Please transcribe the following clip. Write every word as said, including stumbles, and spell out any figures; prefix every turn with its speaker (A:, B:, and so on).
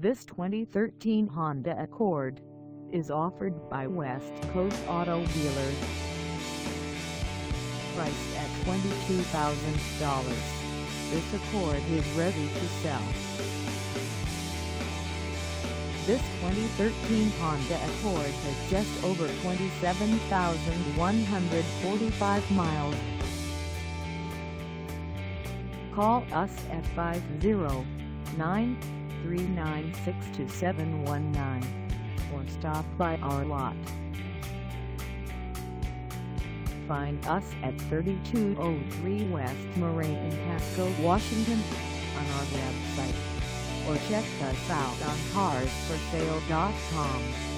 A: This twenty thirteen Honda Accord is offered by West Coast Auto Dealers. Priced at twenty-two thousand dollars, this Accord is ready to sell. This twenty thirteen Honda Accord has just over twenty-seven thousand one hundred forty-five miles. Call us at five oh nine, three nine six, two seven one nine or stop by our lot. Find us at thirty-two oh three West Marie Pasco, Washington on our website, or check us out on cars for sale dot com.